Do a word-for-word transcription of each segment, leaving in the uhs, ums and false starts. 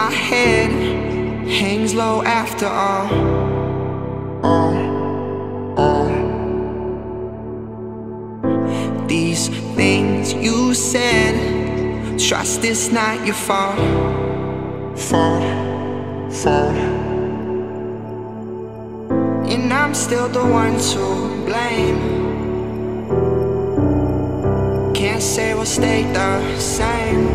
my head hangs low after all. All, all. These things you said, trust it's not your fault. Fault, fault. And I'm still the one to blame. Can't say we'll stay the same.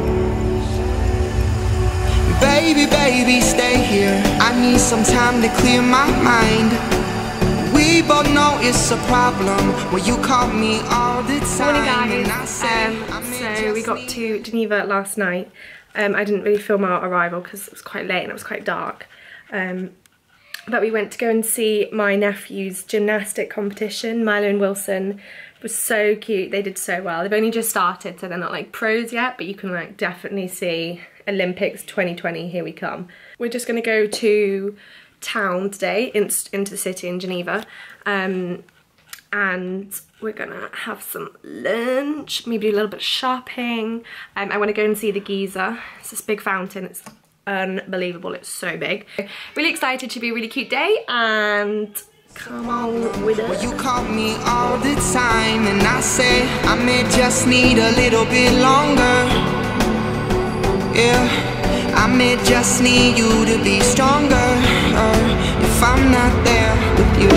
Baby, baby, stay here. I need some time to clear my mind. We both know it's a problem when you call me all the time. Morning guys, um, so we got to Geneva last night. Um, I didn't really film our arrival because it was quite late and it was quite dark. Um, but we went to go and see my nephew's gymnastic competition. Milo and Wilson was so cute. They did so well. They've only just started, so they're not like pros yet, but you can like definitely see Olympics twenty twenty, here we come. We're just gonna go to town today, in, into the city in Geneva, um, and we're gonna have some lunch, maybe do a little bit of shopping. Um, I wanna go and see the geyser. It's this big fountain, it's unbelievable, it's so big. Really excited, to be a really cute day, and come on with it. Well, you call me all the time and I say I may just need a little bit longer. Yeah, I may just need you to be stronger uh, if I'm not there with you.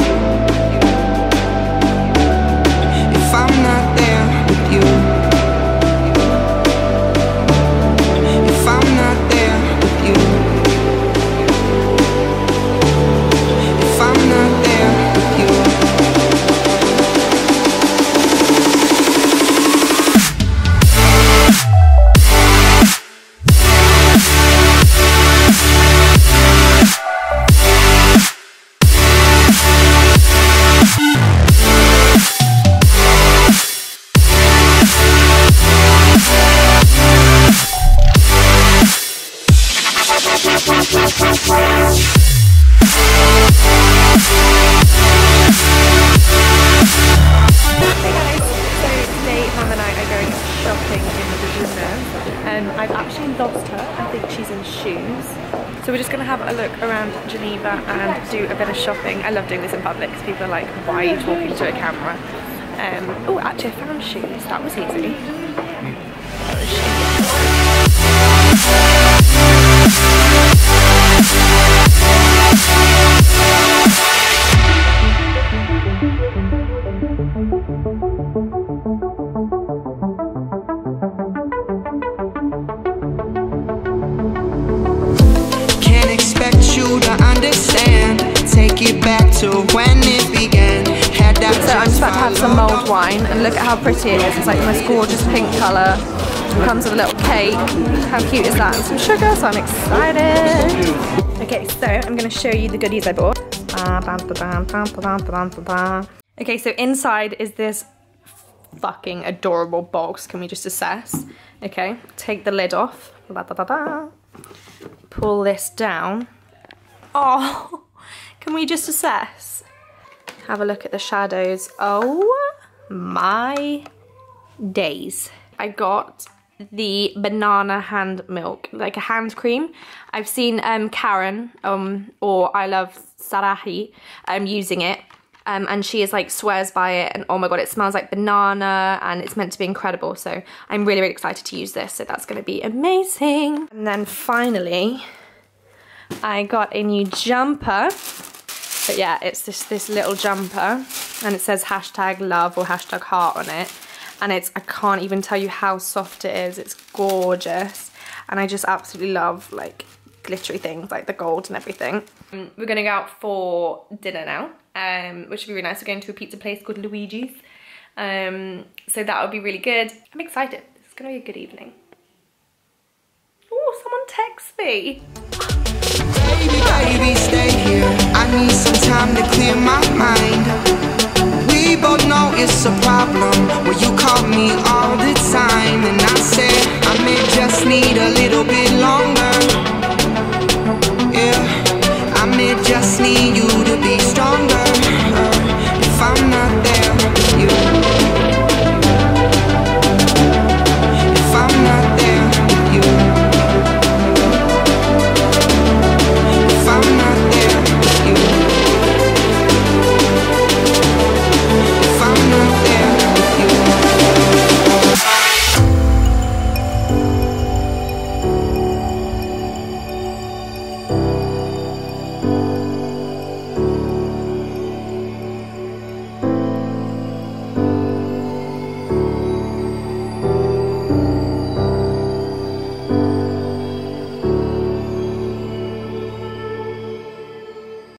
If I'm not there with you. If I'm not there with you. If I'm not there with you. I've actually lost her. I think she's in shoes. So we're just going to have a look around Geneva and do a bit of shopping. I love doing this in public because people are like, why are you talking to a camera? Um, oh, actually I found shoes. That was easy. Get back to when it began. Had that so I'm just about to have some mulled wine, and look at how pretty it is. It's like the most gorgeous pink colour. It comes with a little cake. How cute is that? And some sugar, so I'm excited. Okay, so I'm going to show you the goodies I bought. Okay, so inside is this fucking adorable box. Can we just assess? Okay, take the lid off. Pull this down. Oh! Can we just assess? Have a look at the shadows. Oh my days. I got the banana hand milk, like a hand cream. I've seen um, Karen, um, or I Love Sarahi, um, using it. Um, and she is like swears by it, and oh my god, it smells like banana and it's meant to be incredible. So I'm really, really excited to use this. So that's gonna be amazing. And then finally, I got a new jumper. But yeah, it's this this little jumper, and it says hashtag love or hashtag heart on it, and it's, I can't even tell you how soft it is. It's gorgeous, and I just absolutely love like glittery things like the gold and everything. Um, we're gonna go out for dinner now, um, which would be really nice. We're going to a pizza place called Luigi's, um, so that would be really good. I'm excited. It's gonna be a good evening. Oh, someone texts me. Baby, baby, stay here. I need some time to clear my mind. We both know it's a problem when you call me all the time and I say I may just need a little bit longer.